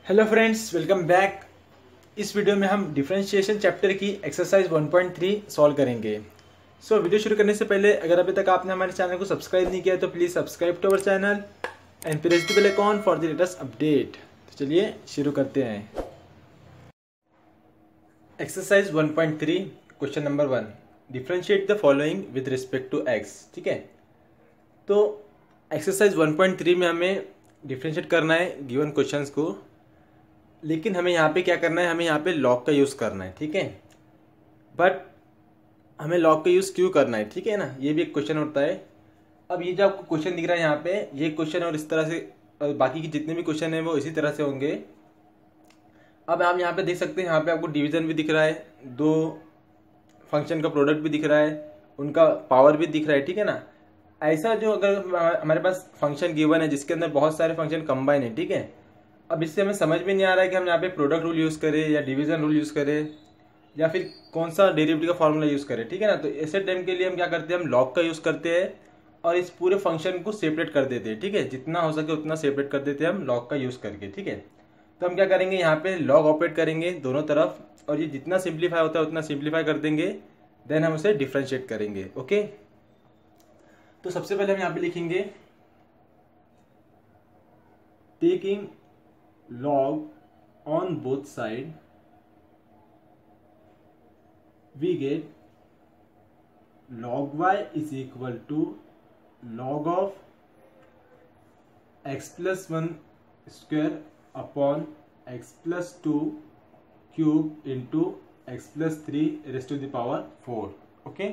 Hello friends, welcome back. इस video में हम डिफरेंशिएशन चैप्टर की एक्सरसाइज 1.3 सॉल्व करेंगे। वीडियो शुरू करने से पहले अगर अभी तक आपने हमारे चैनल को सब्सक्राइब नहीं किया तो please subscribe to our channel and press the bell icon for the latest update. तो चलिए शुरू करते हैं। Exercise 1.3 question number 1, differentiate the following with respect to x. ठीक है, तो एक्सरसाइज 1.3 में हमें डिफरेंशिएट करना है गिवन क्वेश्चंस को, लेकिन हमें यहाँ पे क्या करना है, हमें यहाँ पे लॉग का यूज़ करना है। ठीक है, बट हमें लॉग का यूज़ क्यों करना है, ठीक है ना, ये भी एक क्वेश्चन होता है। अब ये जो आपको क्वेश्चन दिख रहा है यहाँ पे, ये क्वेश्चन और इस तरह से बाकी के जितने भी क्वेश्चन हैं वो इसी तरह से होंगे। अब आप यहाँ पे देख सकते हैं, यहाँ पे आपको डिवीजन भी दिख रहा है, दो फंक्शन का प्रोडक्ट भी दिख रहा है, उनका पावर भी दिख रहा है। ठीक है ना, ऐसा जो अगर हमारे पास फंक्शन गिवन है जिसके अंदर बहुत सारे फंक्शन कंबाइन है, ठीक है, अब इससे हमें समझ में नहीं आ रहा है कि हम यहाँ पे प्रोडक्ट रूल यूज़ करें या डिवीजन रूल यूज़ करें या फिर कौन सा डेरिवेटिव का फॉर्मूला यूज़ करें। ठीक है ना, तो ऐसे टाइम के लिए हम क्या करते हैं, हम लॉग का यूज़ करते हैं और इस पूरे फंक्शन को सेपरेट कर देते हैं। ठीक है, जितना हो सके उतना सेपरेट कर देते हैं हम लॉग का यूज़ करके। ठीक है, तो हम क्या करेंगे, यहाँ पे लॉग ऑपरेट करेंगे दोनों तरफ और ये जितना सिंप्लीफाई होता है उतना सिंप्लीफाई कर देंगे, देन हम उसे डिफ्रेंशिएट करेंगे। ओके, तो सबसे पहले हम यहाँ पे लिखेंगे taking log on both side, we get log y is equal to log of x plus 1 square upon x plus 2 cube into x plus 3 raised to the power 4. Okay,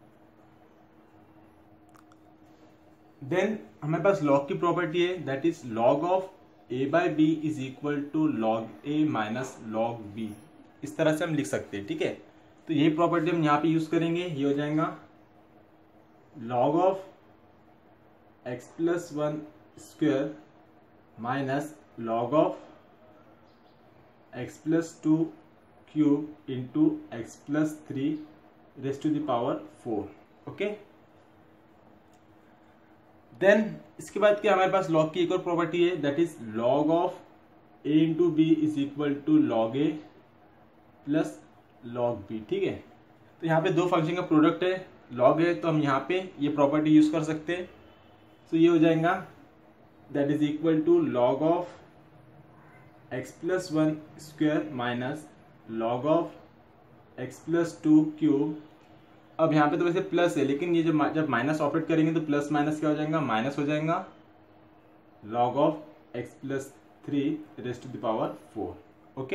then हमारे पास log की property है, that is log of a by b is equal to log a minus log b। इस तरह से हम लिख सकते हैं। ठीक है, तो यही प्रॉपर्टी हम यहाँ पे यूज करेंगे। ये हो जाएगा log of x plus 1 square minus log of x plus 2 cube into x plus 3 raised to the power 4। Okay, then इसके बाद क्या हमारे पास लॉग की एक और प्रॉपर्टी है, that is log of a into b is equal to log a plus log b. ठीक है, तो यहाँ पे दो फंक्शन का प्रोडक्ट है, लॉग है, तो हम यहाँ पे ये प्रॉपर्टी यूज कर सकते हैं। तो ये हो जाएगा that is equal to log of x plus 1 square minus log of x plus 2 cube. अब यहाँ पे तो वैसे प्लस है, लेकिन ये जब माइनस ऑपरेट करेंगे तो प्लस माइनस क्या हो जाएगा, माइनस हो जाएगा, log of x plus 3 raised to the power 4। Okay,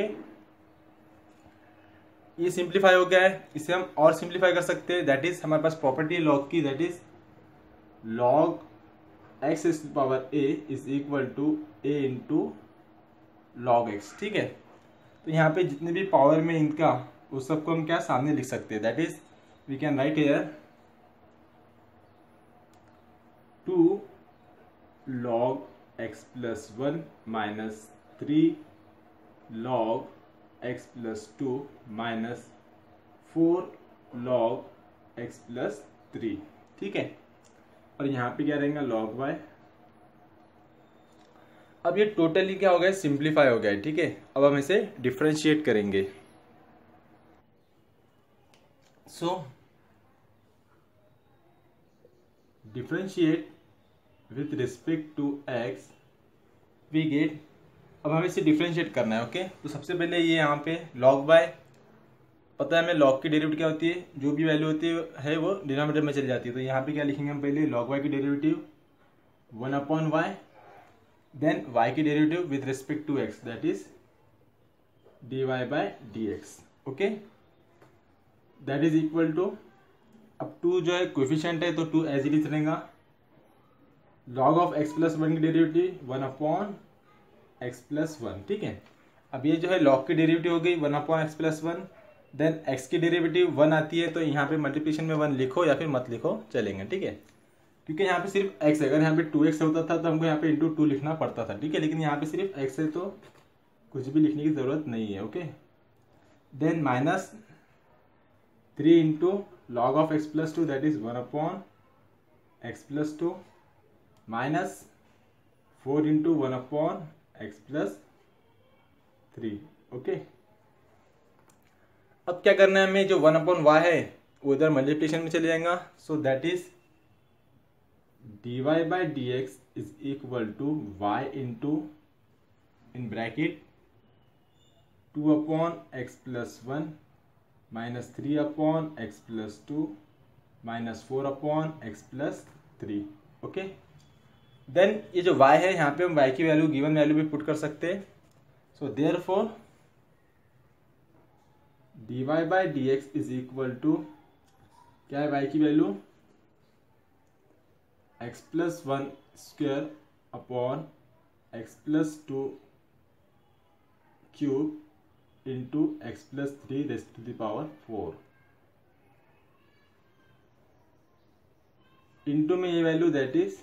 ये सिंप्लीफाई हो गया है, इसे हम और सिंप्लीफाई कर सकते हैं। दैट इज हमारे पास प्रॉपर्टी है लॉग की, that is log x raised to the power a is equal to a into log x. ठीक है, तो यहाँ पे जितने भी पावर में इनका उस सबको हम क्या सामने लिख सकते हैं, that is we can write here 2 log x plus 1 minus 3 log x plus 2 minus 4 log x plus 3। ठीक है, और यहाँ पे क्या रहेगा, log y। अब ये टोटली क्या हो गया, सिंप्लीफाई हो गया है। ठीक है, अब हम इसे डिफरेंशिएट करेंगे। Differentiate with respect to x we get. अब हमें इसे डिफरेंशिएट करना है। ओके, तो सबसे पहले ये यहाँ पे लॉग बाय, पता है हमें लॉग की डेरिवेटिव क्या होती है, जो भी वैल्यू होती है वो डिनोमिनेटर में चली जाती है। तो यहाँ पे क्या लिखेंगे हम, पहले लॉग वाई की derivative 1 upon y, then y की derivative with respect to x, that is d y by d x. Okay, that is equal to, अब 2 जो है कोएफिशिएंट है तो 2 एज इट इज रहेगा, लॉग ऑफ x प्लस 1 की derivative 1 upon x plus 1। ठीक है, अब ये जो है लॉग की डेरिवेटिव हो गई 1 upon x plus 1, then x की डेरिवेटिव 1 आती है, तो यहाँ पे मल्टीप्लिकेशन में 1 लिखो या फिर मत लिखो, चलेंगे। ठीक है, क्योंकि यहाँ पे सिर्फ x है, अगर यहाँ पे 2x होता था तो हमको यहाँ पे इंटू 2 लिखना पड़ता था। ठीक है, लेकिन यहाँ पे सिर्फ x है तो कुछ भी लिखने की जरूरत नहीं है। Okay, then minus 3 into log of x plus 2 that is 1 upon x plus 2 minus 4 into 1 upon x plus 3। Okay, अब क्या करना है हमें, जो 1/y है वो इधर मल्टीप्लिकेशन में चले जाएगा। So that is dy/dx is equal to y into in bracket 2/x+1 minus 3/x+2 minus 4/x+3। Okay, then ये जो y है यहाँ पे हम y की वैल्यू गिवन वैल्यू भी पुट कर सकते हैं। So therefore dy/dx is equal to क्या है y की value, x+1 square upon x+2 cube into x+3 raised to the power 4 into में ये value that is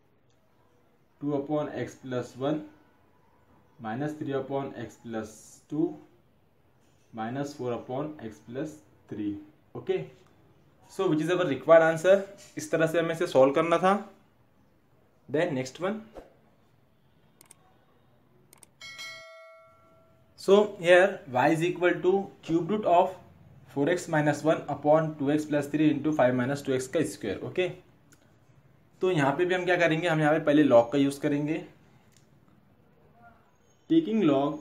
2/x+1 minus 3/x+2 minus 4/x+3। Okay, so which is our required answer. इस तरह से हमें इसे सॉल्व करना था। Then next one, so here y is equal to cube root of 4x minus 1 upon 2x+3 into 5 minus 2x का square. Okay, तो यहाँ पे भी हम क्या करेंगे, हम यहाँ पे पहले लॉग का यूज करेंगे। Taking log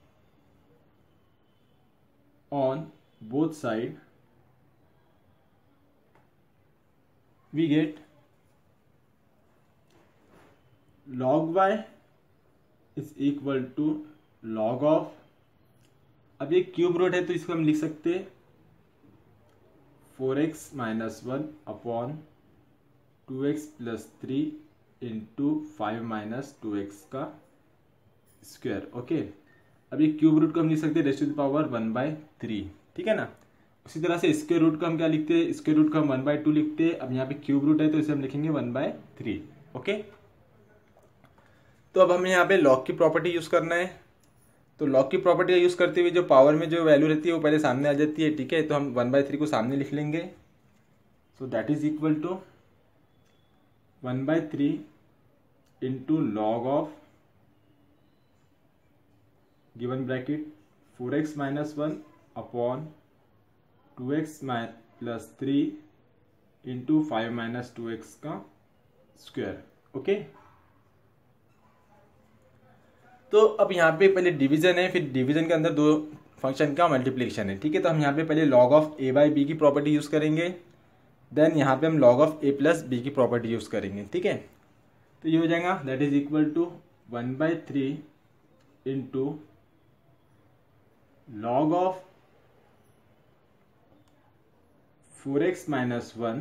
on both side we get log y is equal to log of, अब ये क्यूब रूट है तो इसको हम लिख सकते हैं 4x minus 1 upon 2x+3 into 5 minus 2x का स्क्वायर। ओके, अब ये क्यूब रूट को हम लिख सकते हैं रेज़्ड टू द पावर 1/3। ठीक है ना। उसी तरह से स्क्वायर रूट को हम क्या लिखते हैं, स्क्वायर रूट को हम 1/2 लिखते हैं। अब यहाँ पे क्यूब रूट है तो इसे हम लिखेंगे 1/3। ओके, तो अब हमें यहाँ पे लॉग की प्रॉपर्टी यूज करना है। तो लॉग की प्रॉपर्टी का यूज करते हुए जो पावर में जो वैल्यू रहती है वो पहले सामने आ जाती है। ठीक है, तो हम 1/3 को सामने लिख लेंगे। So that is equal to 1/3 into log of given bracket 4x minus 1 upon 2x+3 into 5 minus 2x का स्क्वायर। ओके, तो अब यहाँ पे पहले डिवीजन है, फिर डिवीजन के अंदर दो फंक्शन का मल्टीप्लिकेशन है। ठीक है, तो हम यहाँ पे पहले log ऑफ a/b की प्रॉपर्टी यूज करेंगे। देन यहाँ पे हम log ऑफ a+b की प्रॉपर्टी यूज करेंगे। ठीक है, तो ये हो जाएगा that is equal to 1/3 into log of 4x minus 1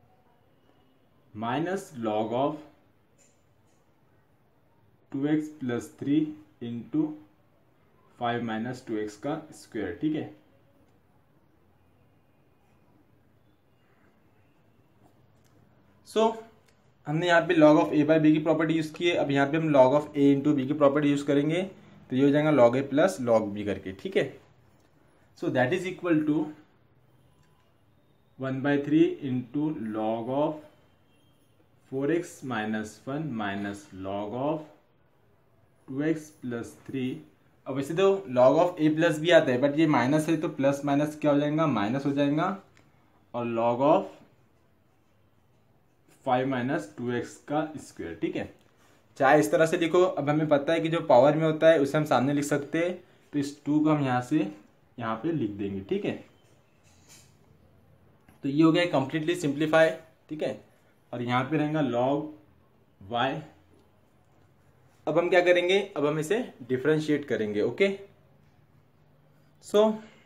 minus log of 2x+3 into 5 minus 2x का स्क्वायर। ठीक है, सो हमने यहाँ पे log ऑफ a/b की प्रॉपर्टी यूज की है। अब यहाँ पे हम log of a into b की प्रॉपर्टी यूज करेंगे, तो ये हो जाएगा log a plus log b करके। ठीक है, so that is equal to 1/3 into log of 4x minus 1 minus log of 2x+3। अब वैसे तो log ऑफ a+b आता है, बट ये माइनस है तो प्लस माइनस क्या हो जाएगा, माइनस हो जाएगा। और log ऑफ 5 माइनस 2x का स्क्वायर। ठीक है, चाहे इस तरह से लिखो। अब हमें पता है कि जो पावर में होता है उसे हम सामने लिख सकते हैं, तो इस 2 को हम यहाँ से यहाँ पे लिख देंगे। ठीक है, तो ये हो गया कंप्लीटली सिंप्लीफाई। ठीक है, और यहाँ पे रहेगा log y। अब हम क्या करेंगे, अब हम इसे डिफरेंशिएट करेंगे। Okay, so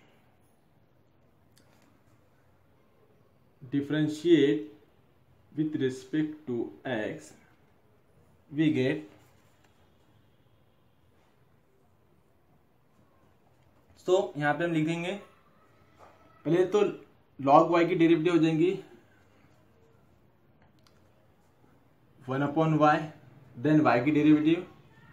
differentiate with respect to x we get यहाँ पे हम लिख देंगे पहले तो log y की डेरिवेटिव हो जाएंगी 1/y, देन y की डेरिवेटिव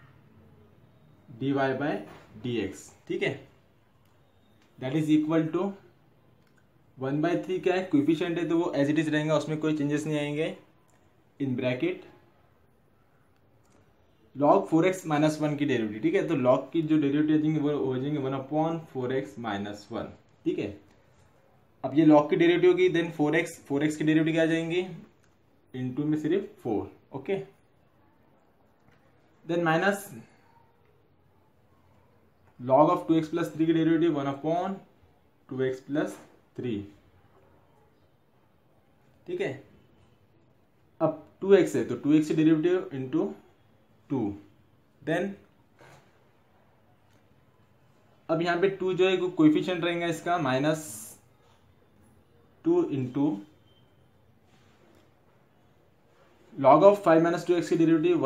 dy/dx। ठीक है, दैट इज इक्वल टू 1/3 क्या है, कोएफिशिएंट है तो वो एज इट इज रहेगा, उसमें कोई चेंजेस नहीं आएंगे। In bracket log 4x minus one की डेरिवेटिव, ठीक है। तो log की जो डेरिवेटिव जाएंगे वो हो जाएंगे 1/4x माइनस वन, ठीक है। अब ये log की डेरिवेटिव होगी, देन 4x की डेरिवेटिव क्या आ जाएंगी, इनटू में सिर्फ 4, okay. Then minus log of 2x plus 3 की डेरिवेटिव 1/2x प्लस 3, ठीक है। अब 2x है तो 2x की डेरिवेटिव इंटू 2, देन अब यहाँ पे 2 जो है कोएफिशिएंट रहेगा इसका -2 into log of 5 minus 2x की डेरिवेटिव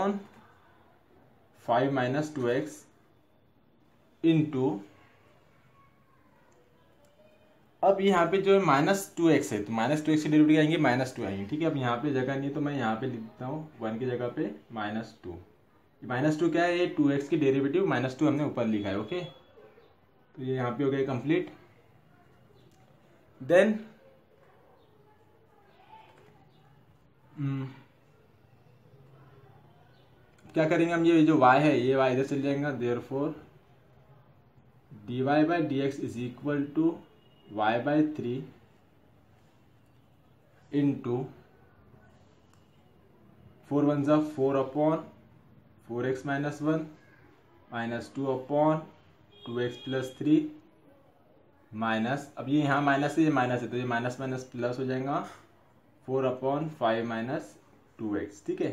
1/5 माइनस 2x इंटू, अब यहाँ पे जो है -2x है तो -2x की डेरिवेटिव आएंगे -2 आएंगे, ठीक है। अब यहाँ पे जगह नहीं तो मैं यहाँ पे लिख देता हूँ 1 की जगह पे -2। -2 क्या है, ये 2x की डेरिवेटिव -2 हमने ऊपर लिखा है, ओके। तो ये यहाँ पे हो गया कंप्लीट। देन क्या करेंगे हम, ये जो y है ये y इधर चल जाएगा, therefore dy by dx is equal to y/3 into 4 1 जा 4/4x minus 1 -2/2x plus 3 minus, अब ये यहाँ माइनस है ये माइनस है तो ये माइनस माइनस प्लस हो जाएगा 4/5 माइनस 2x, ठीक है।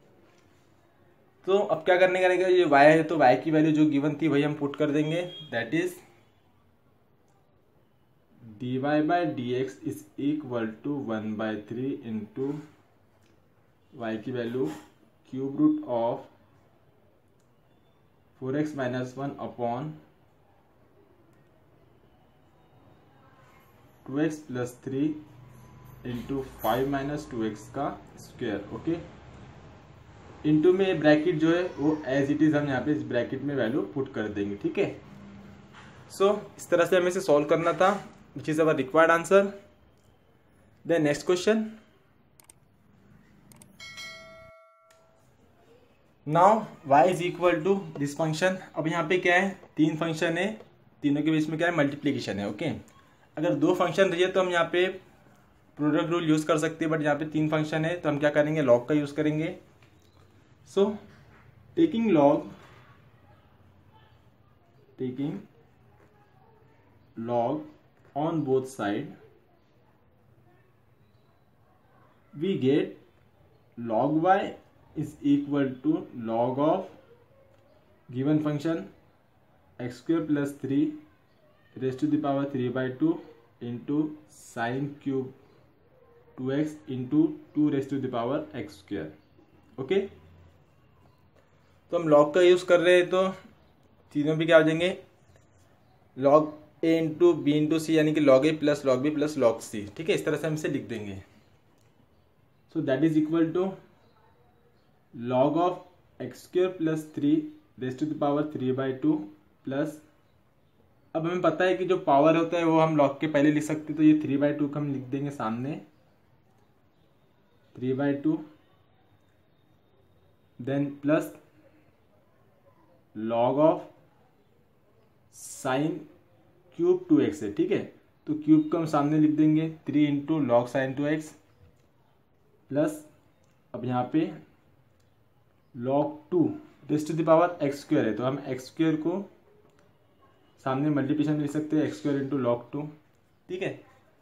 तो अब क्या करने का रहेगा, ये y है तो y की वैल्यू जो गिवन थी वही हम पुट कर देंगे, that is dy by dx is equal to 1/3 into y की value cube root of 4x minus 1 upon 2x plus 3 into 5 minus 2x का स्क्वायर, ओके। इंटू में ये ब्रैकेट जो है वो एज इट इज हम यहाँ पे इस ब्रैकेट में वैल्यू पुट कर देंगे, ठीक है। सो इस तरह से हमें इसे सॉल्व करना था, which is our required answer. Then next question, now y is equal to this function. अब यहाँ पे क्या है, 3 फंक्शन है, तीनों के बीच में क्या है, मल्टीप्लीकेशन है, ओके। अगर 2 फंक्शन रही है तो हम यहाँ पे प्रोडक्ट रूल यूज कर सकते हैं, बट यहाँ पे 3 फंक्शन है तो हम क्या करेंगे, लॉग का यूज करेंगे। So taking log on both side, we get log y is equal to log of given function x square plus 3 raised to the power 3/2 into sin cube 2x into 2 raised to the power x square, okay. तो हम log का use कर रहे हैं तो तीनों भी क्या हो जाएंगे, log a into b into c, यानी कि log a plus log b plus log c, ठीक है। इस तरह से हम इसे लिख देंगे। So that is equal to log of x square plus 3 raise to the power 3/2 plus, अब हमें पता है कि जो पावर होता है वो हम log के पहले लिख सकते, तो ये 3/2 का हम लिख देंगे सामने 3/2, then plus log of sine cube 2x है, ठीक है। तो क्यूब को हम सामने लिख देंगे 3 into log sign 2x plus, अब यहाँ पे log 2 raise to the power x square है तो हम एक्स स्क्वायर को सामने मल्टीप्लिकेशन में लिख सकते हैं, एक्स स्क्वायर इंटू log 2, ठीक है।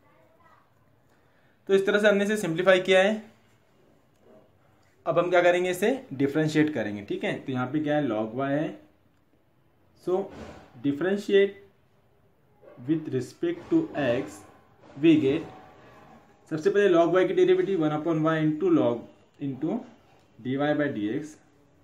तो इस तरह से हमने इसे सिंप्लीफाई किया है। अब हम क्या करेंगे, इसे डिफरेंशिएट करेंगे, ठीक है। तो यहाँ पे क्या है, log y है, so differentiate with respect to x we get, सबसे पहले log y की derivative 1/y into log into dy by dx,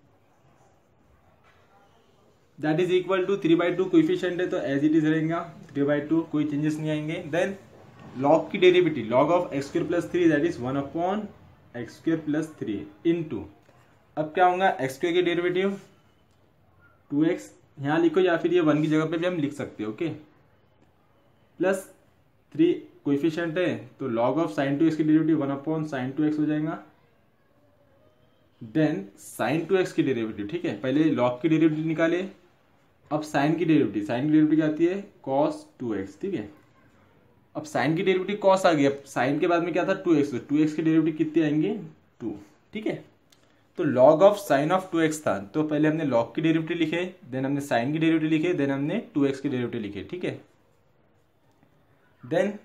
that is equal to 3/2 coefficient है तो एज इट इज रहेगा 3/2, कोई चेंजेस नहीं आएंगे। देन log की derivative log of x square plus 3 that is 1/x square plus 3 into, अब क्या होगा, एक्स स्क्वायर की डेरिवेटिव 2x यहाँ लिखो या फिर ये 1 की जगह पे भी हम लिख सकते हैं, ओके, प्लस 3 कोएफिशिएंट है तो log ऑफ साइन 2x की डेरिवेटिव 1/sin 2x हो जाएगा, देन साइन टू एक्स की डेरिवेटिव, ठीक है, पहले लॉग की डेरिवेटिव निकाले, अब साइन की डेरिवेटिव क्या आती है, कॉस टू एक्स, ठीक है। अब साइन की डेरिवेटिव कॉस आ गई, अब साइन के बाद में क्या था, टू एक्स, तो टू एक्स की डेरिवेटिव कितनी आएंगे, टू, ठीक है। तो log of sine of two x था, तो पहले हमने लॉग की डेरिवेटिव लिखे, देन हमने साइन की डेरिवेटिव लिखे, देन हमने टू एक्स की डेरिवेटिव लिखे, ठीक है। Then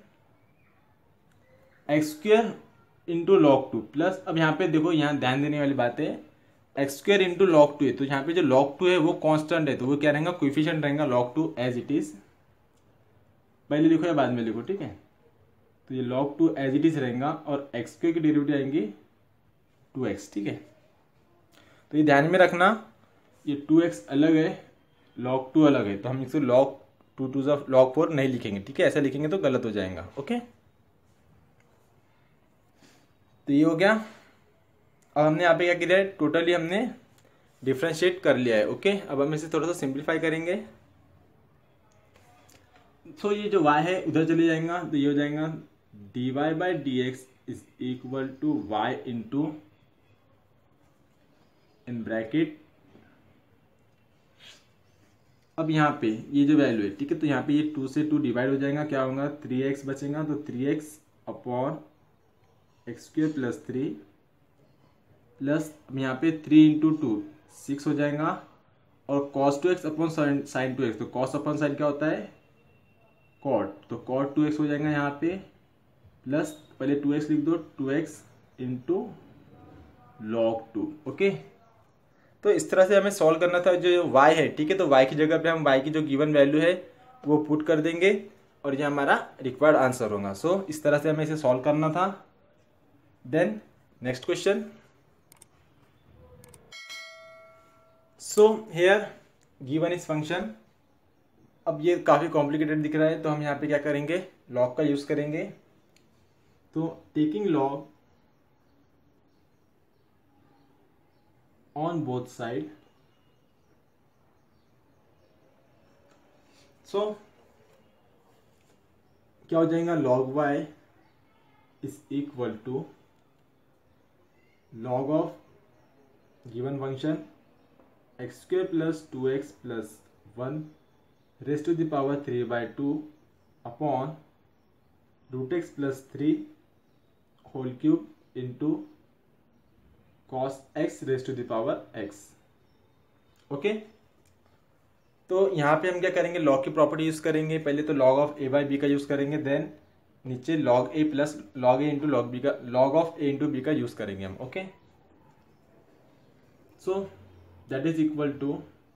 x square into log two plus, अब यहाँ पे देखो, यहाँ ध्यान देने वाली बात है, x square into log two है, तो यहाँ पे जो लॉग टू है वो कांस्टेंट है, तो वो क्या रहेगा, कोएफिशिएंट रहेगा log two as it is, पहले लिखो या बाद में लिखो, ठीक है। तो ये log two as it is रहेगा और एक्स स्क्वायर की डेरिवेटिव आएंगी टू एक्स, ठीक है। तो ये ध्यान में रखना, ये टू एक्स अलग है, log टू अलग है, तो हम इसे log two two log four नहीं लिखेंगे, ठीक है, ऐसा लिखेंगे तो गलत हो जाएगा, ओके। तो ये हो गया। अब हमने यहाँ पे क्या किया है, टोटली हमने डिफ्रेंशिएट कर लिया है, ओके। अब हम इसे थोड़ा सा सिंप्लीफाई करेंगे। तो ये जो y है उधर चले जाएगा, तो ये हो जाएगा dy by d x is equal to y into in bracket, अब यहाँ पे ये जो वैल्यू है, ठीक है, तो यहाँ पे ये टू से टू डिवाइड हो जाएगा, क्या होगा, थ्री एक्स बचेगा, तो three x upon x square plus three plus, अब यहाँ पे थ्री इंटू टू सिक्स हो जाएगा, और cos two x upon sine two x, तो कॉस अपॉन साइन क्या होता है, कॉट, तो कॉट टू एक्स हो जाएगा यहाँ पे, प्लस पहले टू एक्स लिख दो, two x into log two, okay. तो इस तरह से हमें सॉल्व करना था जो y है, ठीक है। तो y की जगह पे हम y की जो गिवन वैल्यू है वो पुट कर देंगे और ये हमारा रिक्वायर्ड आंसर होगा। सो इस तरह से हमें इसे सॉल्व करना था। Then next question. So here given is function, अब ये काफ़ी कॉम्प्लिकेटेड दिख रहा है, तो हम यहाँ पे क्या करेंगे, लॉग का यूज़ करेंगे। तो taking log on both side, so क्या हो जाएगा, log y is equal to log of given function x square plus two x plus one raise to the power three by two upon root x plus three whole cube into cos x raise to the power x, okay. तो यहाँ पे हम क्या करेंगे, log की property use करेंगे, पहले तो log of a by b का यूज करेंगे, देन नीचे log a plus log a into log b का, log of a into b का यूज करेंगे हम, okay. So that is equal to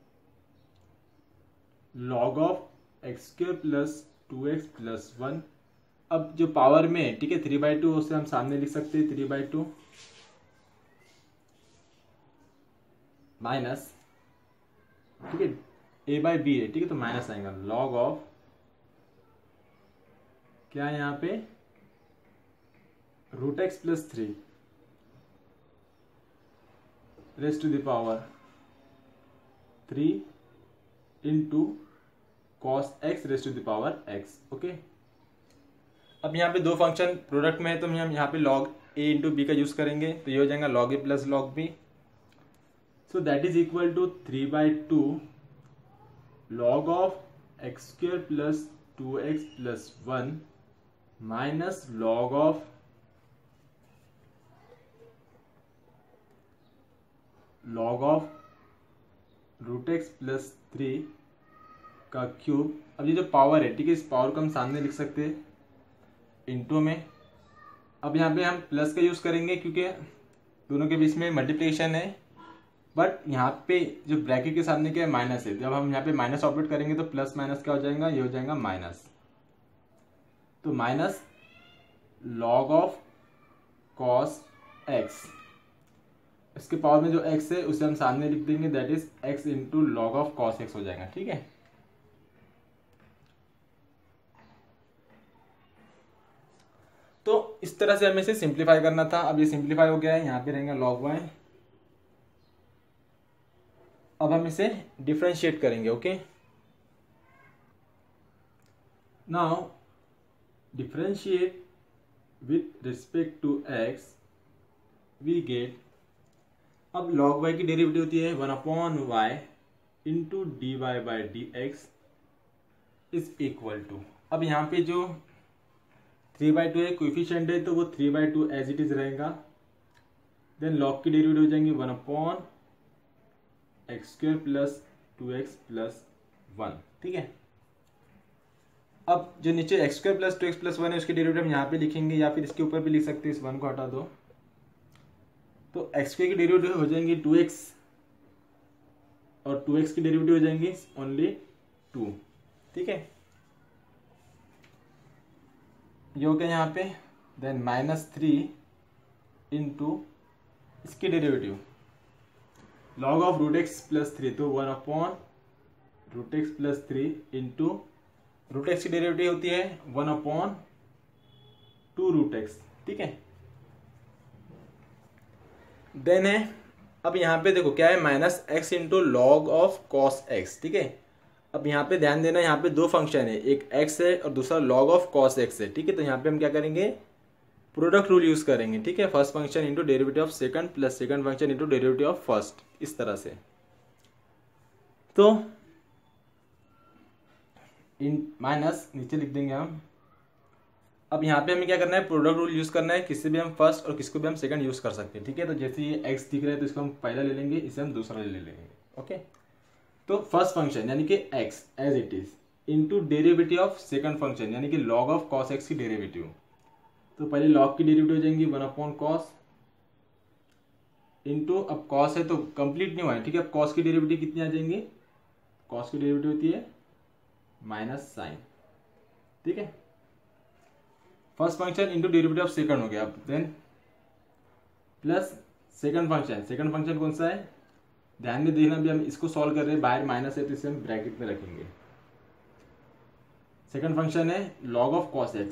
log of x square plus two x plus one, अब जो power में है, ठीक है, थ्री बाई टू, उसे हम सामने लिख सकते हैं, थ्री बाई टू माइनस, ठीक है, ए बाई बी है, ठीक है, तो माइनस आएगा, लॉग ऑफ क्या है यहाँ पे, root x plus three raise to the power three into cos x raise to the power x, okay. अब यहाँ पे दो फंक्शन प्रोडक्ट में है, तो हम यहाँ पे लॉग ए इंटू बी का यूज करेंगे, तो ये हो जाएगा log a plus log b. So that is equal to three by two log of x square plus two x plus one minus log of root x plus three का cube. अब ये जो power है, ठीक है, इस power को हम सामने लिख सकते हैं इंटू में। अब यहाँ पे हम प्लस का यूज करेंगे क्योंकि दोनों के बीच में मल्टीप्लिकेशन है, बट यहाँ पे जो ब्रैकेट के सामने क्या है, माइनस है, जब हम यहाँ पे माइनस ऑपरेट करेंगे तो प्लस माइनस क्या हो जाएगा, ये हो जाएगा माइनस, तो minus log of cos x, इसके पावर में जो x है उसे हम सामने लिख देंगे, that is x into log of cos x हो जाएगा, ठीक है। तो इस तरह से हमें इसे सिंप्लीफाई करना था। अब ये सिंप्लीफाई हो गया है, यहाँ पे रहेगा लॉग y। अब हम इसे डिफरेंशिएट करेंगे, okay. Now differentiate with respect to x we get, अब log y की डेरिवेटिव होती है 1/y into d y by d x is equal to, अब यहाँ पे जो 3/2 है कोएफिशिएंट है तो वो 3/2 एज इट इज रहेगा। देन log की डेरिवेटिव हो जाएंगी 1/x² प्लस 2x प्लस 1, ठीक है। अब जो नीचे x² प्लस 2x प्लस 1 है उसकी डेरिवेटिव हम यहाँ पे लिखेंगे या फिर इसके ऊपर भी लिख सकते हैं, इस 1 को हटा दो तो x² की डेरिवेटिव हो जाएंगी 2x और 2x की डेरिवेटिव हो जाएंगी ओनली 2, ठीक है। ये हो गया यहाँ पे। देन -3 इंटू इसकी derivative log of √x plus 3 तो 1/√x प्लस 3 इंटू √x की डेरिवेटिव होती है 1/2√x, ठीक है। देन है अब यहाँ पे देखो क्या है -x into log of cos x, ठीक है। अब यहाँ पे ध्यान देना, यहाँ पे दो फंक्शन है, एक x है और दूसरा log ऑफ कॉस x है, ठीक है। तो यहाँ पे हम क्या करेंगे, प्रोडक्ट रूल यूज करेंगे, ठीक है। First function into derivative of second plus second function into derivative of first, इस तरह से। तो इन माइनस नीचे लिख देंगे हम। अब यहाँ पे हमें क्या करना है, प्रोडक्ट रूल यूज करना है, किसी भी हम फर्स्ट और किसी को भी हम सेकंड यूज कर सकते हैं, ठीक है। तो जैसे ये x दिख रहा है तो इसको हम पहला ले लेंगे, इसे हम दूसरा ले लेंगे, ओके। तो फर्स्ट फंक्शन यानी कि x as it is into derivative of second function यानी कि log ऑफ cos x की डेरिवेटिव। तो पहले log की डेरिवेटिव हो जाएंगी 1/cos इंटू, अब cos है तो कंप्लीट नहीं हुआ है, ठीक है। अब cos की डेरिवेटिव कितनी आ जाएंगी, cos की डेरिवेटिव होती है -sin, ठीक है। First function into derivative of second हो गया। अब देन प्लस सेकंड फंक्शन कौन सा है, ध्यान में देखना, भी हम इसको सॉल्व कर रहे हैं, बाहर माइनस है तो इसे हम ब्रैकेट में रखेंगे। सेकंड फंक्शन है log of cos x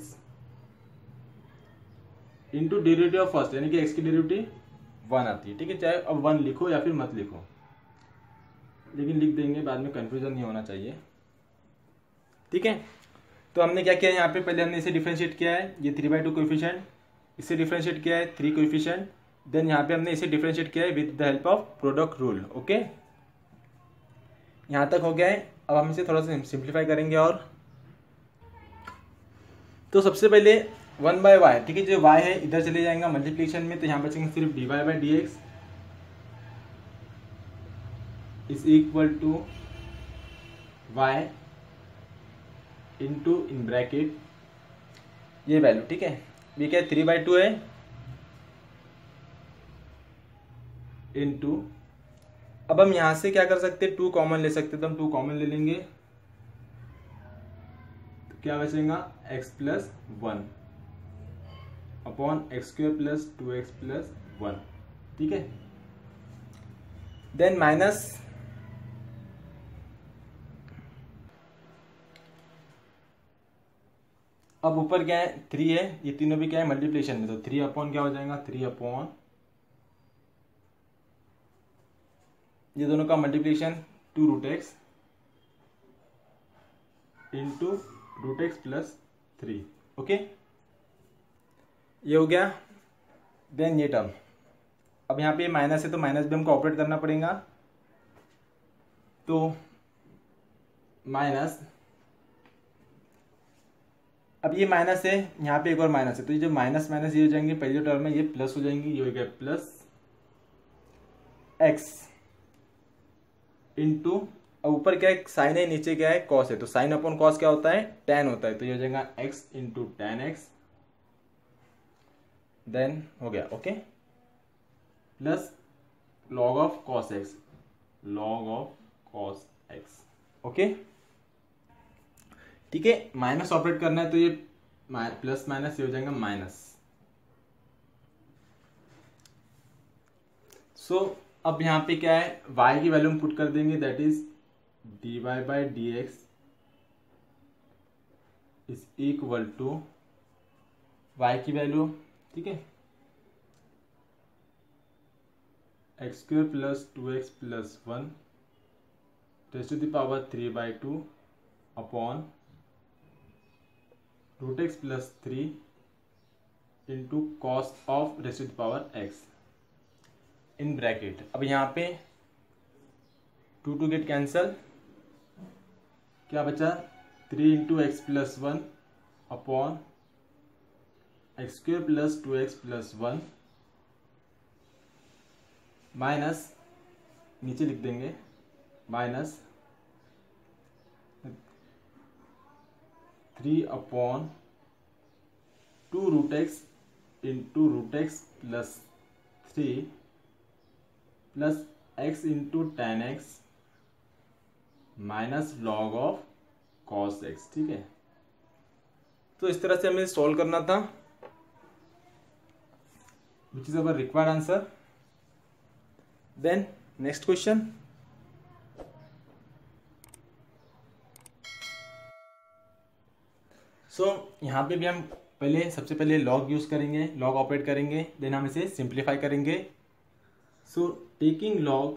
into derivative of first यानी कि x की डेरिवेटिव 1 आती है, ठीक है। चाहे अब 1 लिखो या फिर मत लिखो, लेकिन लिख देंगे, बाद में कंफ्यूजन नहीं होना चाहिए, ठीक है। तो हमने क्या किया यहाँ पे, पहले हमने इसे डिफरेंशिएट किया है, ये 3/2 कोएफिशिएंट, इसे डिफरेंशिएट किया है 3 कोएफिशिएंट। देन यहाँ पे हमने इसे डिफरेंशिएट किया है with the help of product rule, okay. यहाँ तक हो गया है। अब हम इसे थोड़ा सा सिंप्लीफाई करेंगे और तो सबसे पहले 1/y, ठीक है, जो y है इधर चले जाएगा मल्टीप्लिकेशन में, तो यहाँ बचेंगे सिर्फ dy by d x is equal to y into in bracket ये वैल्यू, ठीक है। ये क्या है 3/2 है इंटू, अब हम यहां से क्या कर सकते हैं, 2 कॉमन ले सकते हैं, तो हम 2 कॉमन ले लेंगे तो क्या बचेगा x plus 1 upon x² plus 2x plus 1, ठीक है। देन माइनस अब ऊपर क्या है 3 है, ये तीनों भी क्या है मल्टीप्लिकेशन में, तो 3 अपॉन क्या हो जाएगा 3 अपॉन ये दोनों का multiplication 2√x into √x plus 3, okay, ये हो गया। देन ये टर्म, अब यहाँ पे माइनस है तो माइनस भी हमको ऑपरेट करना पड़ेगा, तो माइनस, अब ये माइनस है, यहाँ पे एक और माइनस है, तो ये जो माइनस माइनस ये हो जाएंगे, पहली जो टर्म है ये प्लस हो जाएंगी, ये हो गया प्लस x इंटू, अब ऊपर क्या है साइन है, नीचे क्या है कॉस है, तो साइन अपॉन कॉस क्या होता है tan होता है, तो ये हो जाएगा x into tan x। Then हो गया, okay, plus log of cos x, log of cos x, okay, ठीक है। माइनस ऑपरेट करना है तो ये प्लस माइनस ये हो जाएगा माइनस। सो अब यहाँ पे क्या है y की वैल्यू हम पुट कर देंगे, that is dy by d x is equal to y की वैल्यू, ठीक है, x² plus 2x plus 1 raise to the power 3/2 upon √x plus 3 into cos of raise to the power x। In bracket. अब यहाँ पे 2 get cancel, क्या बचा 3 into x plus 1 upon x square plus 2x plus 1 minus, नीचे लिख देंगे minus 3 upon 2 root x into root x plus 3 plus x into tan x minus log of cos x. ठीक है, तो इस तरह से हमें सॉल्व करना था, which is our required answer. Then next question. So यहाँ पे भी हम सबसे पहले लॉग यूज करेंगे, लॉग ऑपरेट करेंगे, देन हम इसे सिंप्लीफाई करेंगे। So taking log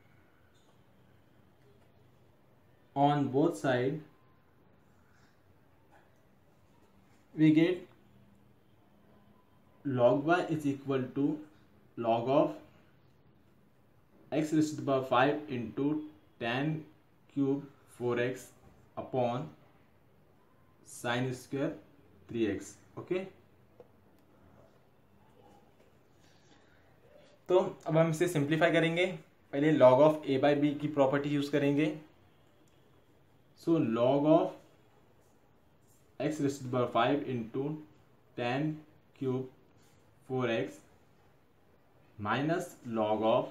on both side we get log y is equal to log of x raised to the power 5 into tan cube 4x upon sin square 3x। Okay, तो अब हम इसे simplify करेंगे। पहले log of a by b की property use करेंगे। So log of x raised to the power 5 into tan cube 4x minus log of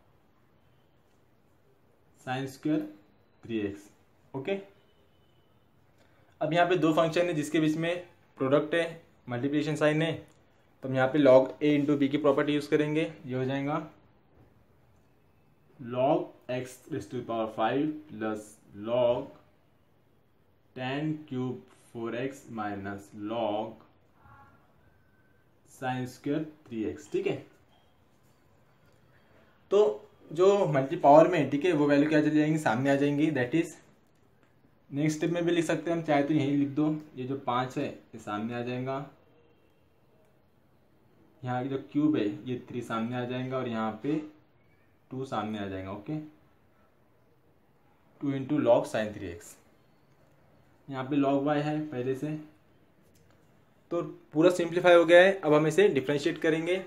sin square 3x। Okay, अब यहाँ पे दो फंक्शन है जिसके बीच में प्रोडक्ट है, मल्टीप्लिकेशन साइन है, तो हम यहाँ पे log a इंटू बी की प्रॉपर्टी यूज करेंगे। ये हो जाएगा log x raised to the power 5 plus log tan cube 4x minus log sine square 3x। ठीक है, तो जो मल्टी पावर में, ठीक है, वो वैल्यू क्या चली जाएंगी, सामने आ जाएंगी। दैट इज नेक्स्ट स्टेप में भी लिख सकते हैं हम, चाहे तो यही लिख दो, ये जो 5 है ये सामने आ जाएगा, यहाँ की जो क्यूब है ये 3 सामने आ जाएगा और यहाँ पे 2 सामने आ जाएगा। Okay, 2 into log sign 3x, यहाँ पे log y है पहले से, तो पूरा सिंप्लीफाई हो गया है। अब हम इसे डिफरेंशिएट करेंगे।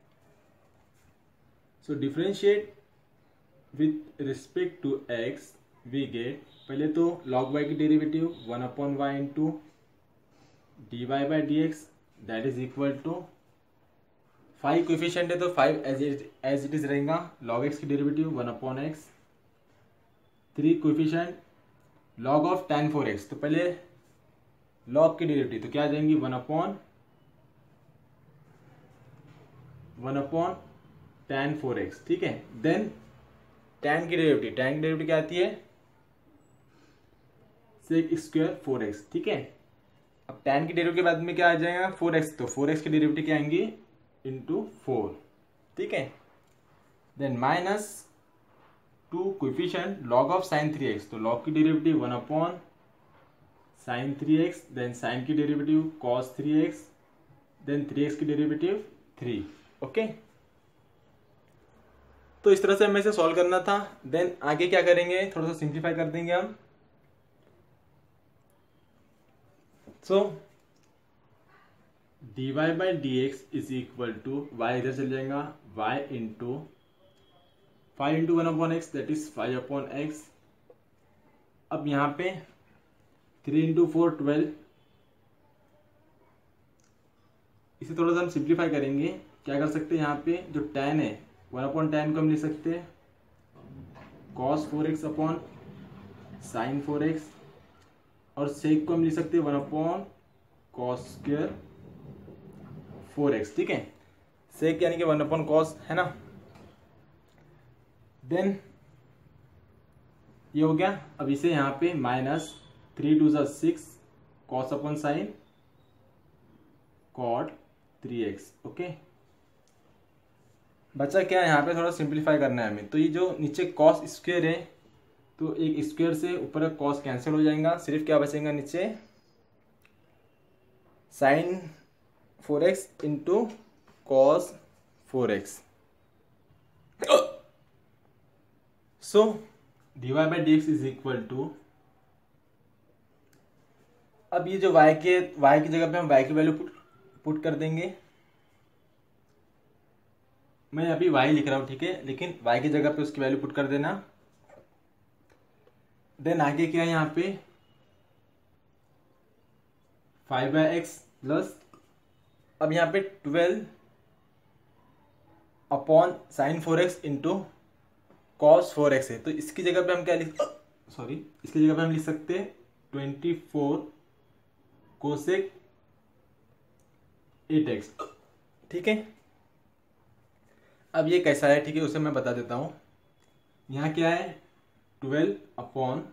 So differentiate with respect to x we get, पहले तो log y की derivative 1 upon y into d y by d x, that is equal to 5 coefficient है तो 5 एज इट इज रहेगा। log x की derivative 1 upon x, 3 coefficient log of tan 4x, तो पहले log की डेरिवेटिव तो क्या आ जाएंगी 1 अपॉन tan 4x। ठीक है, देन tan की डेरिवेटिव क्या आती है sec स्क्वायर 4x। ठीक है, अब tan की डेरिवेटिव के बाद में क्या आ जाएगा 4x, तो 4x की डेरिवेटिव क्या आएंगी इंटू 4। ठीक है, then minus 2 coefficient log of sine 3x, तो log की derivative 1 upon sine 3x, then sine की derivative cos 3x, then 3x की डेरिवेटिव 3। ओके, तो इस तरह से हमें इसे सॉल्व करना था। देन आगे क्या करेंगे, थोड़ा सा सिंप्लीफाई कर देंगे हम। So dy by d x is equal to y, इधर चल जाएगा y into 5 into 1 upon x, that is 5 upon x. अब यहाँ पे 3 इंटू 4 12, इसे थोड़ा सा हम सिंप्लीफाई करेंगे। क्या कर सकते हैं, यहाँ पे जो tan है 1 अपॉन tan को हम लिख सकते हैं cos 4x upon sine 4x, और सेक को हम लिख सकते हैं 1 अपॉन cos स्क्वायर 4x। ठीक है, सेक यानी कि 1 अपॉन cos है ना। देन ये हो गया। अब इसे यहाँ पे minus 3 2 6 cos upon sine cot 3x। Okay, बचा क्या, यहाँ पे थोड़ा सिंप्लीफाई करना है हमें। तो ये जो नीचे cos स्क्वायर है, तो एक स्क्वायर से ऊपर का cos कैंसिल हो जाएगा, सिर्फ क्या बचेगा नीचे sine 4x into cos 4x। So dy by d x is equal to, अब ये जो y की जगह पे हम y की वैल्यू पुट कर देंगे। मैं अभी y लिख रहा हूँ, ठीक है, लेकिन y की जगह पे उसकी वैल्यू पुट कर देना। देन आगे क्या है यहाँ पे 5/x प्लस, अब यहाँ पे 12 upon sine 4x into cos 4x है, तो इसकी जगह पे हम क्या इसकी जगह पे हम लिख सकते हैं 24 कोसेक 8x, ठीक है। अब ये कैसा है, ठीक है, उसे मैं बता देता हूं। यहाँ क्या है 12 upon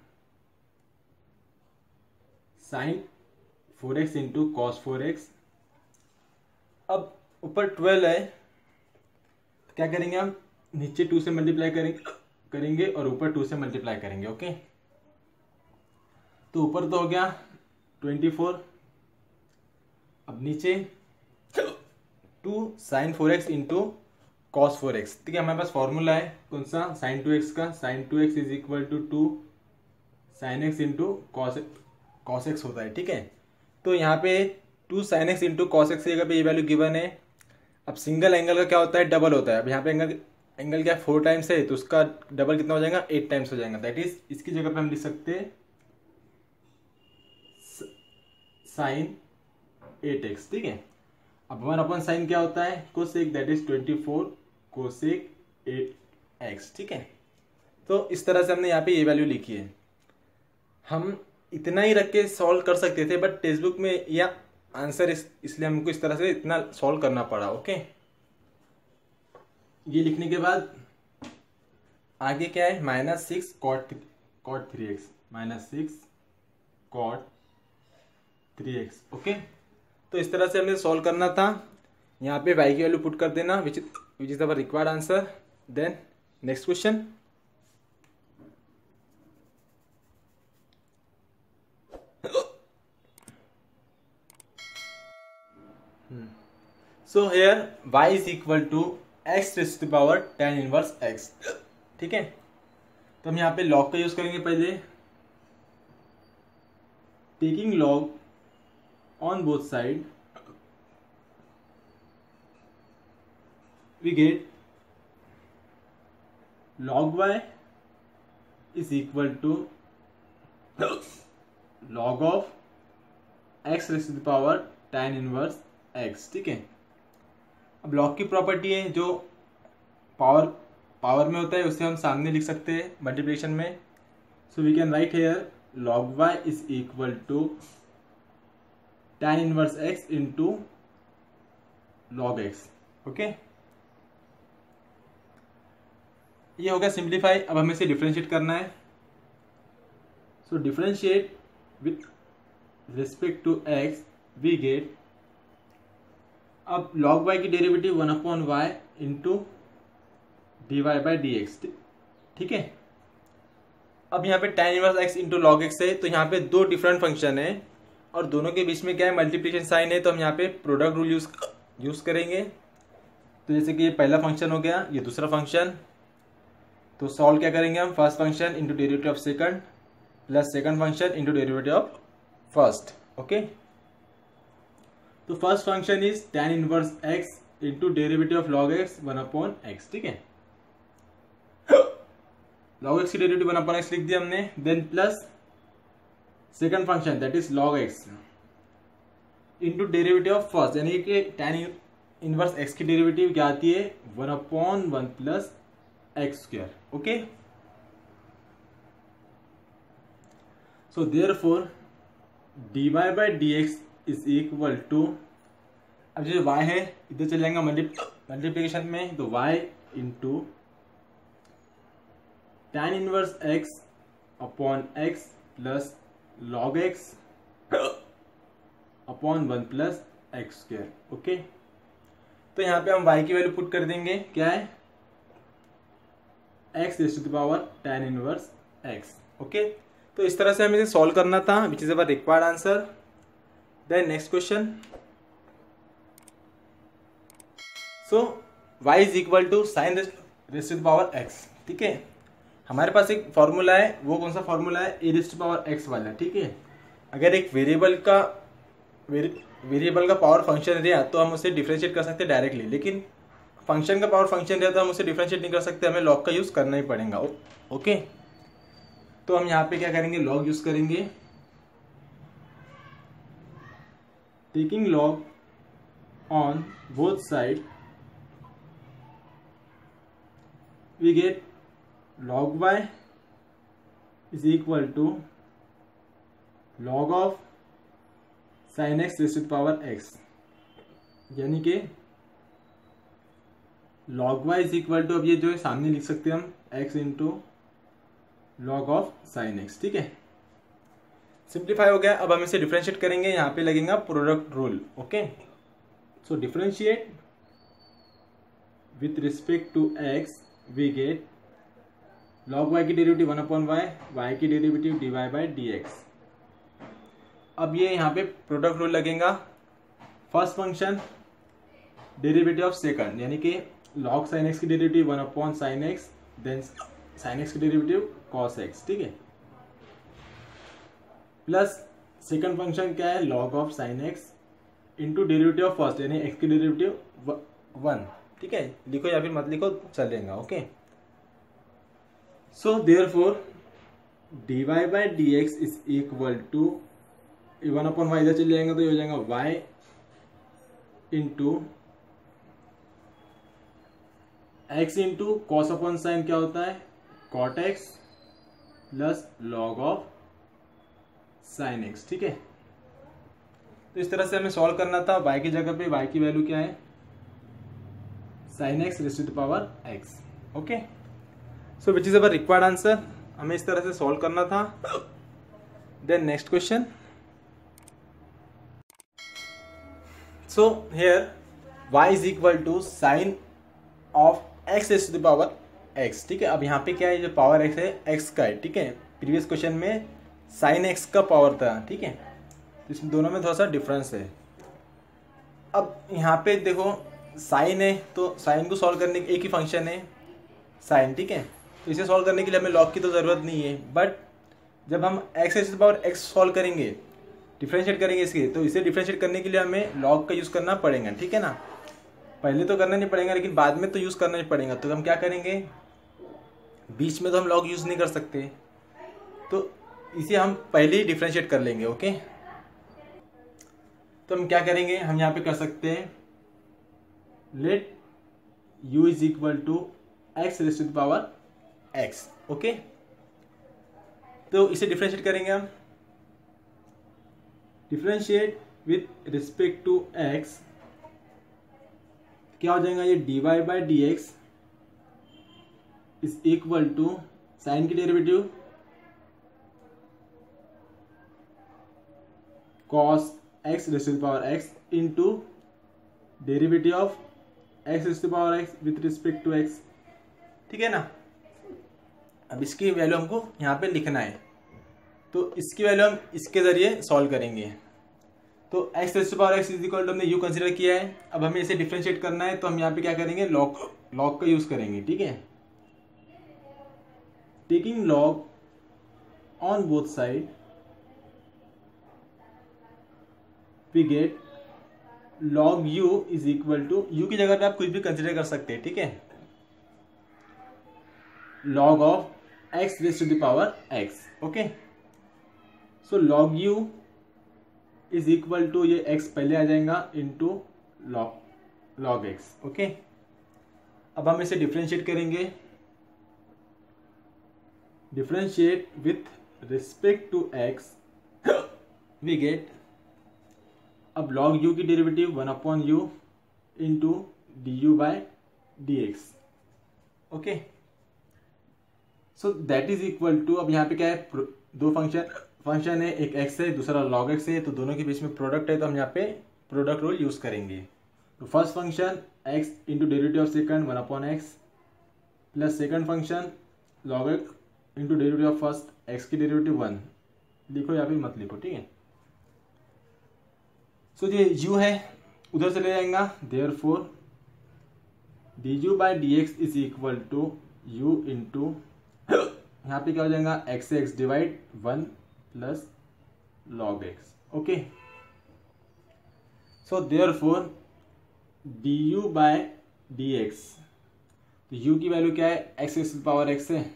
sine 4x into cos 4x। अब ऊपर 12 है, क्या करेंगे हम, नीचे 2 से मल्टीप्लाई करेंगे और ऊपर 2 से मल्टीप्लाई करेंगे, ओके। तो ऊपर तो हो गया 24, अब नीचे 2 sign 4x into cos 4x, ठीक है। हमारे पास फॉर्मूला है कौन सा, साइन 2x का, sine 2x is equal to 2 sine x into cos x होता है, ठीक है। तो यहाँ पे 2 sine x into cos x की जगह पे ये वैल्यू गिवन है। अब सिंगल एंगल का क्या होता है, डबल होता है। अब यहाँ पे एंगल क्या 4 टाइम्स है, तो उसका डबल कितना हो जाएगा, 8 टाइम्स हो जाएगा। दैट इज इसकी जगह पे हम लिख सकते हैं साइन 8x, ठीक है। अब 1 अपॉन साइन क्या होता है, cosec, that is 24 cosec 8x, ठीक है। तो इस तरह से हमने यहाँ पे ये वैल्यू लिखी है। हम इतना ही रख के सॉल्व कर सकते थे, बट टेक्स्ट बुक में या आंसर इसलिए हमको इस तरह से इतना सॉल्व करना पड़ा, ओके। ये लिखने के बाद आगे क्या है, -6 cot 3x, -6 cot 3x, okay. तो इस तरह से हमें सॉल्व करना था। यहाँ पे y की वैल्यू पुट कर देना, which is our required answer. Then next question, so here y is equal to x raise to the power tan inverse x, ठीक है। तो हम यहाँ पे लॉग का यूज करेंगे पहले। Taking log on both side, we get log y is equal to log of x raised to the power tan inverse x, ठीक है। अब log की प्रॉपर्टी है, जो पावर में होता है उसे हम सामने लिख सकते हैं मल्टीप्लिकेशन में। So we can write here log y is equal to tan inverse x into log x, okay. ये हो गया सिंप्लीफाई। अब हमें इसे डिफरेंशिएट करना है। So differentiate with respect to x, we get, अब log y की derivative 1 upon y into dy by d x, ठीक है। अब यहाँ पे tan inverse x into log x है, तो यहाँ पे दो डिफरेंट फंक्शन है और दोनों के बीच में क्या है, मल्टीप्लिकेशन साइन है, तो हम यहाँ पे प्रोडक्ट रूल यूज करेंगे। तो जैसे कि ये पहला फंक्शन हो गया, ये दूसरा फंक्शन, तो सॉल्व क्या करेंगे हम, first function into derivative of second plus second function into derivative of first, okay. तो first function is tan inverse x into derivative of log x 1 upon x, ठीक है। log x की derivative 1 upon x लिख दिया हमने। Then plus second function that is log x into derivative of first, यानी कि tan inverse x की derivative क्या आती है, 1 upon 1 plus x square, okay. So therefore dy by d x is equal to, अब जो y है इधर चल जाएगा मल्टीप्लिकेशन में, तो y into tan inverse x upon x plus log x upon 1 plus x square, okay. तो यहाँ पे हम y की वैल्यू पुट कर देंगे, क्या है, x raise to the power tan inverse x, okay. तो इस तरह से हमें इसे सॉल्व करना था, which is our required answer. Then next question, so y is equal to sine raise to the power x, ठीक है। हमारे पास एक फॉर्मूला है, वो कौन सा फॉर्मूला है, e⁻x वाला, ठीक है। अगर एक वेरिएबल का पावर फंक्शन रहा तो हम उसे डिफरेंशिएट कर सकते हैं डायरेक्टली, लेकिन फंक्शन का पावर फंक्शन रहा तो हम उसे डिफरेंशिएट नहीं कर सकते, हमें लॉग का यूज करना ही पड़ेगा। ओके, तो हम यहाँ पे क्या करेंगे, लॉग यूज करेंगे। Taking log on both side we get log y is equal to log of sin x raised to the power x, यानी कि log y is equal to, अब ये जो है सामने लिख सकते हैं हम, x into log of sin x, ठीक है। सिंप्लीफाई हो गया। अब हम इसे डिफरेंशिएट करेंगे, यहाँ पे लगेगा product rule. Okay, so differentiate with respect to x we get log y की डेरिवेटिव 1/y, y की डेरिवेटिव dy बाई dx। अब ये यहाँ पे प्रोडक्ट रूल लगेगा। First function derivative of second, यानी कि log sin x की derivative 1/sin x, then sin x की डेरिवेटिव cos x, ठीक है। प्लस सेकंड फंक्शन क्या है, log of sin x into derivative of first, यानी x की डेरिवेटिव 1, ठीक है। लिखो या फिर मत लिखो, चलेगा। Okay, so therefore dy by dx is equal to 1/y इधर चले जाएंगे तो ये हो जाएगा y into x into cos upon sine क्या होता है, cot x plus log of sine x, ठीक है। तो इस तरह से हमें सॉल्व करना था। y की जगह पे y की वैल्यू क्या है, sin x raise to the power x। Okay, so which is our required answer, हमें इस तरह से सॉल्व करना था। Then next question. So here y is equal to sine of x raise to the power x, ठीक है। अब यहाँ पे क्या है, जो पावर x है x का है, ठीक है। प्रीवियस क्वेश्चन में साइन x का पावर था, ठीक है। तो इसमें दोनों में थोड़ा सा डिफरेंस है। अब यहाँ पे देखो साइन है, तो साइन को सॉल्व करने की एक ही फंक्शन है साइन, ठीक है। तो इसे सॉल्व करने के लिए हमें लॉग की तो ज़रूरत नहीं है, बट जब हम x raise to the power x solve करेंगे, डिफरेंशिएट करेंगे इसके, तो इसे डिफरेंशिएट करने के लिए हमें लॉग का यूज़ करना पड़ेगा, ठीक है ना। पहले तो करना नहीं पड़ेगा, लेकिन बाद में तो यूज़ करना ही पड़ेगा। तो हम क्या करेंगे, बीच में तो हम लॉग यूज़ नहीं कर सकते, तो इसे हम पहले ही डिफरेंशिएट कर लेंगे। ओके, तो हम क्या करेंगे, हम यहाँ पे कर सकते हैं let u is equal to x raise to the power x। Okay, तो इसे डिफरेंशिएट करेंगे हम। Differentiate with respect to x क्या हो जाएगा, ये dy by dx is equal to sine की derivative cos x raise to the power x into derivative of x raise to the power x with respect to x, ठीक है ना। अब इसकी वैल्यू हमको यहाँ पे लिखना है, तो इसकी वैल्यू हम इसके जरिए सॉल्व करेंगे। तो x raise to the power x is equal to हमने u कंसीडर किया है। अब हमें इसे डिफरेंशिएट करना है, तो हम यहाँ पे क्या करेंगे, लॉग का यूज करेंगे, ठीक है। Taking log on both side we get log u is equal to, u की जगह पे आप कुछ भी कंसीडर कर सकते हैं, ठीक है। log of x raise to the power x। Okay, so log u is equal to, ये x पहले आ जाएगा इंटू log x। ओके, अब हम इसे डिफरेंशिएट करेंगे। Differentiate with respect to x we get, अब log u की derivative 1/u into du by dx। Okay, so that is equal to, अब यहाँ पे क्या है, दो फंक्शन है, एक x है, दूसरा log x है, तो दोनों के बीच में प्रोडक्ट है, तो हम यहाँ पे प्रोडक्ट रूल यूज करेंगे। तो first function x into derivative of second 1/x plus second function log x into derivative of first x की डेरिवेटिव 1, लिखो या फिर मत लिखो, ठीक है। सो ये u है उधर चले जाएगा, therefore du by dx is equal to u into यहाँ पे क्या हो जाएगा, एक्स से x divide 1 plus log x. Okay, so therefore du by dx, तो u की वैल्यू क्या है, x raise to power x है,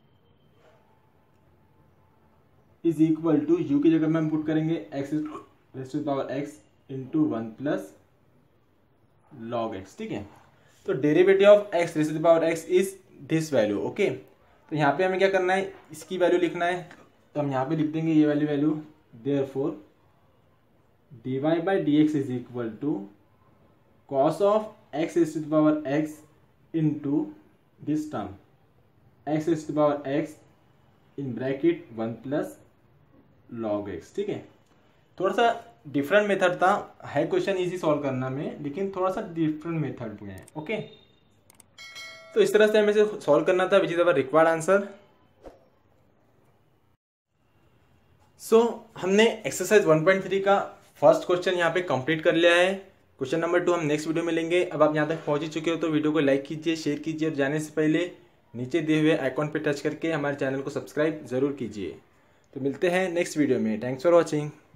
इज इक्वल टू u की जगह में हम पुट करेंगे x raise to power x into 1 plus log x. ठीक है, तो derivative of x raise to power x is this value. Okay, तो यहाँ पे हमें क्या करना है, इसकी वैल्यू लिखना है, तो हम यहाँ पे लिख देंगे ये वाली value, therefore dy by d x is equal to cos of x raise to power x into this term x raise to power x in bracket 1 plus log x. ठीक है, थोड़ा सा डिफरेंट मेथड था, है question easy solve करना में, लेकिन थोड़ा सा डिफरेंट मेथड में है। ओके, तो इस तरह से हमें इसे सॉल्व करना था, which is our required answer. So हमने एक्सरसाइज 1.3 का फर्स्ट क्वेश्चन यहाँ पे कंप्लीट कर लिया है। क्वेश्चन नंबर 2 हम नेक्स्ट वीडियो में लेंगे। अब आप यहाँ तक पहुँच ही चुके हो तो वीडियो को लाइक कीजिए, शेयर कीजिए और जाने से पहले नीचे दिए हुए आइकॉन पे टच करके हमारे चैनल को सब्सक्राइब जरूर कीजिए। तो मिलते हैं नेक्स्ट वीडियो में। Thanks for watching.